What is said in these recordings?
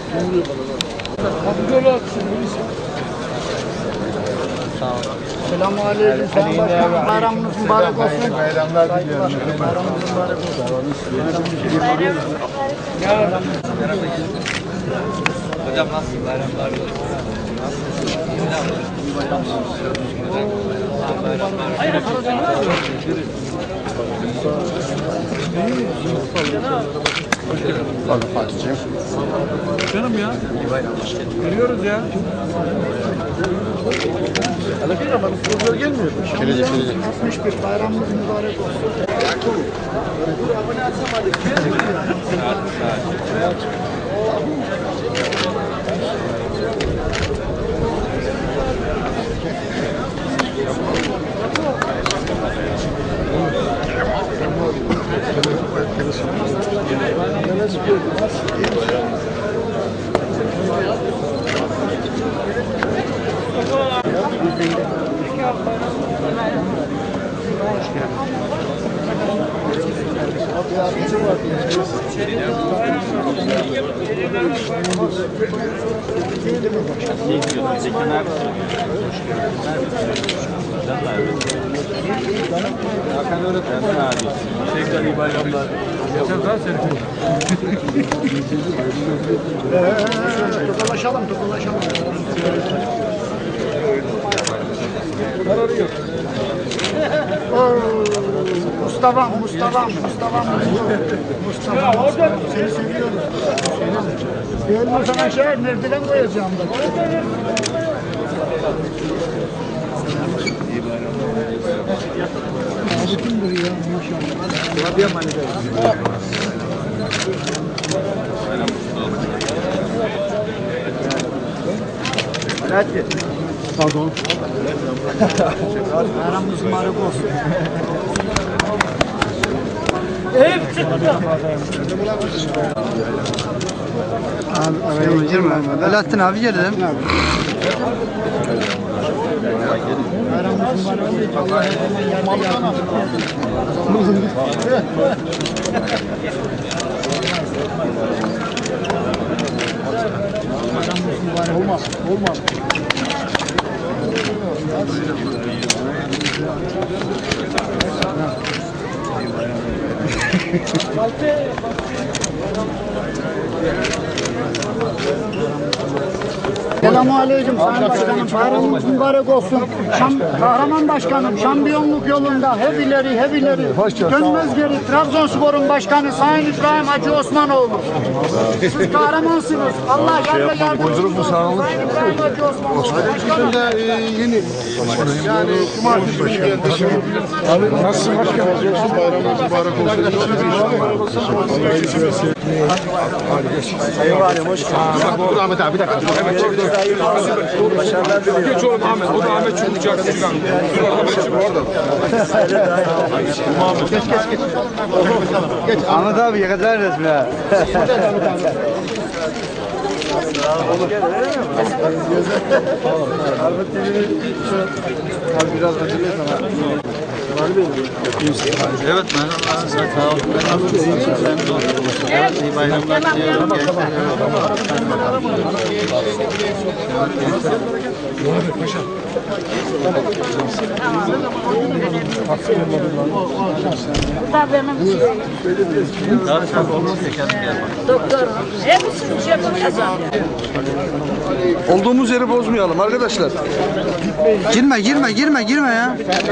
Selamun aleyküm. Sayın Başkanım, bayramınız mübarek olsun. Bayramlar diliyorum. Bayramınız mübarek olsun. Hocam nasılsın? Bayramlar Pardon Fatih'ciğim. Canım ya. Geliyoruz ya. Alakayla bana sorular gelmiyor. Gelecek. 61 bayramınız mübarek olsun. Hakan öğretmen abi. Tekrar iyi bayramlar. Geçen daha seni. Tokalaşalım. Mustafa. Seni seviyorum. Gelme sana nereden koyacağım da. Bütün buraya maşallah. Hadi yaman edelim. Hadi. Pardon. Bayramınız mübarek olsun. Abi girme. Alaaddin abi geldim. Bayramınız mübarek olsun. Allah her zaman yardımcı Olmaz. Selamun aleyküm Sayın Başkanım. Bayramınız mübarek olsun. Kahraman Başkanım, şampiyonluk yolunda hep ileri. Dönmez geri. Trabzonspor'un başkanı Sayın İbrahim Hacı Osmanoğlu. Siz kahramansınız. Allah yardım yardımcınız olsun. Sayın İbrahim Hacı Osmanoğlu. Başkanım. Yeni. Yani cumartesi günü geldi. Abi nasılsın başkanım? Bayramınız mübarek olsun. Eyvallah hoş geldin. Ahmet abi bir dakika. Geç oğlum Ahmet. O da Ahmet Çubukçak. Geç. Ahmet abi yakacağız resmi ha. Biraz acele sana. Evet merhaba. Sağ olun. Evet iyi bayramlar diliyorum. Bu da benim şeyim. Doktorum. Hepsini şey yapacağım. Olduğumuz yeri bozmayalım arkadaşlar. Girme ya.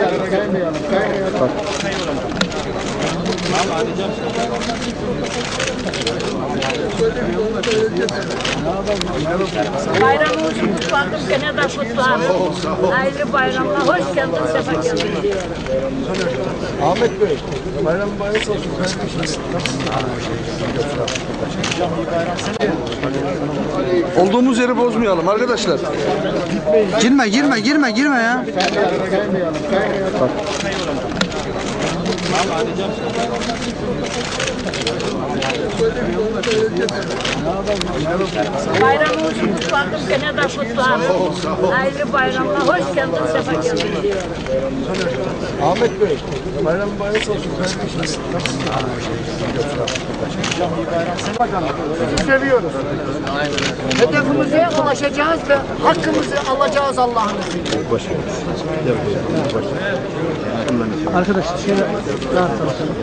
Bayramımız kutlandım. Gene de kutlandım. Hayırlı bayramlar. Hoş geldin. Sefa geldin diyor. Ahmet Bey, bayram bayram olsun. Olduğumuz yeri bozmayalım arkadaşlar. Girme ya. Bayramımızı kutladım, gene de kutlarım. Hayırlı bayramlar, hoş geldin, sefa geldin diyorum. Ahmet Bey, bayram bayramı olsun. Sizi seviyoruz. Hedefimize ulaşacağız ve hakkımızı alacağız Allah'ın izniyle. Arkadaşlar şöyle rahat çalışalım.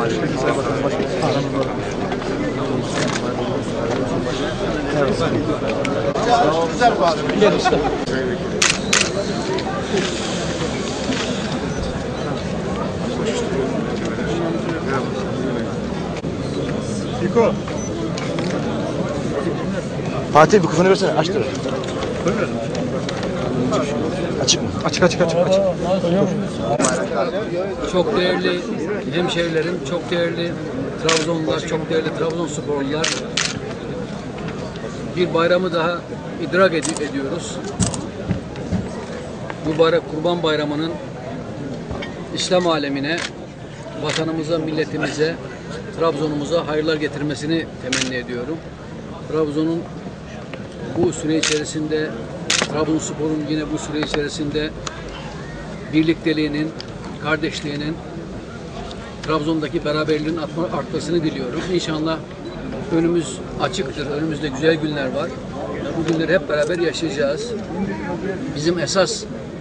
Güzel bari. Gel usta. Fiko. Fatih bir kufunu versene. Aç dur. Açık mı? Açık. Çok değerli hemşehrilerim, çok değerli Trabzonlular, çok değerli Trabzonsporlular. Bir bayramı daha idrak ediyoruz. Mübarek Kurban Bayramı'nın İslam alemine, vatanımıza, milletimize, Trabzon'umuza hayırlar getirmesini temenni ediyorum. Trabzon'un bu süre içerisinde, Trabzonspor'un yine bu süre içerisinde birlikteliğinin, kardeşliğinin, Trabzon'daki beraberliğin artmasını diliyorum. İnşallah önümüz açıktır, önümüzde güzel günler var. Bu günleri hep beraber yaşayacağız. Bizim esas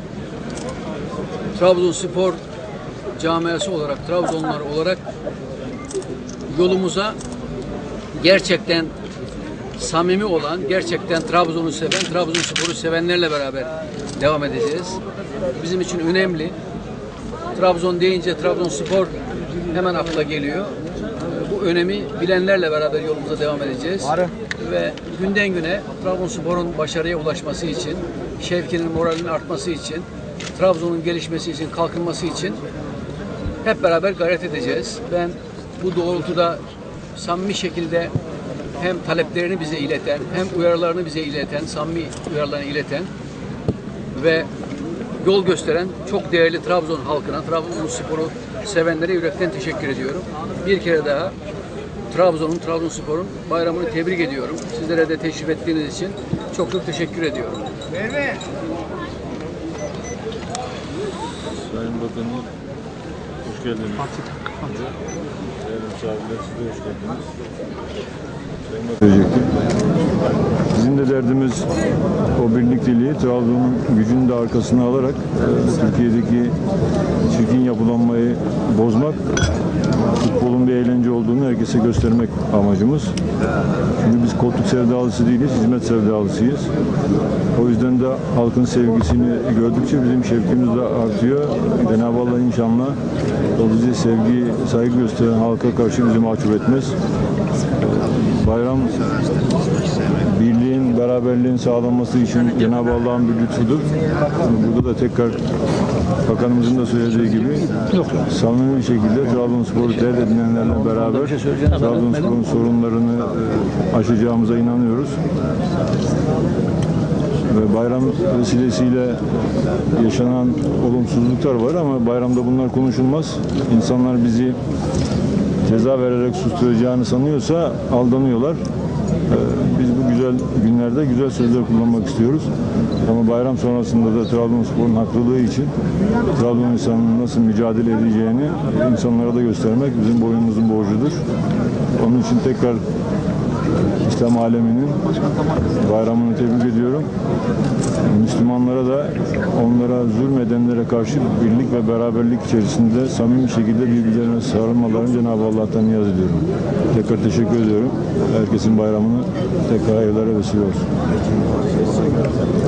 Trabzonspor camiası olarak, Trabzonlular olarak yolumuza gerçekten samimi olan, gerçekten Trabzon'u seven, Trabzonspor'u sevenlerle beraber devam edeceğiz. Bizim için önemli. Trabzon deyince Trabzonspor hemen akla geliyor. Bu önemi bilenlerle beraber yolumuza devam edeceğiz. Ve günden güne Trabzonspor'un başarıya ulaşması için, şevkinin, moralinin artması için, Trabzon'un gelişmesi için, kalkınması için hep beraber gayret edeceğiz. Ben bu doğrultuda samimi şekilde hem taleplerini bize ileten, hem uyarılarını bize ileten, samimi uyarılarını ileten ve yol gösteren çok değerli Trabzon halkına, Trabzonspor'u sevenlere yürekten teşekkür ediyorum. Bir kere daha Trabzonspor'un bayramını tebrik ediyorum. Sizlere de teşrif ettiğiniz için çok teşekkür ediyorum. Sayın Bakanım, hoş geldiniz. Değerli misafirler, siz de hoş geldiniz. Bizim de derdimiz o birlikteliği, Trabzon'un gücünü de arkasına alarak Türkiye'deki çirkin yapılanmayı bozmak, futbolun bir eğlence olduğunu herkese göstermek amacımız. Çünkü biz koltuk sevdalısı değiliz, hizmet sevdalısıyız. O yüzden de halkın sevgisini gördükçe bizim şevkimiz de artıyor. Cenab-ı Allah inşallah o bize sevgi, saygı gösteren halka karşı bizi mahcup etmez. Bayram birliğin, beraberliğin sağlanması için Cenab-ı Allah'ın bir lütfudur. Burada da tekrar Bakanımızın da söylediği gibi samimi bir şekilde Trabzonspor'u tercih edilenlerle beraber Trabzonspor'un sorunlarını aşacağımıza inanıyoruz. Ve bayram vesilesiyle yaşanan olumsuzluklar var ama bayramda bunlar konuşulmaz. İnsanlar bizi ceza vererek susturacağını sanıyorsa aldanıyorlar. Biz bu güzel günlerde güzel sözler kullanmak istiyoruz. Ama bayram sonrasında da Trabzonspor'un haklılığı için Trabzon insanının nasıl mücadele edeceğini insanlara da göstermek bizim boynumuzun borcudur. Onun için tekrar İslam aleminin bayramını tebrik ediyorum. Müslümanlara da onlara zulmedenlere karşı birlik ve beraberlik içerisinde samimi şekilde birbirlerine sarılmalarını Cenab-ı Allah'tan niyaz ediyorum. Tekrar teşekkür ediyorum. Herkesin bayramını tekrar hayırlara vesile olsun.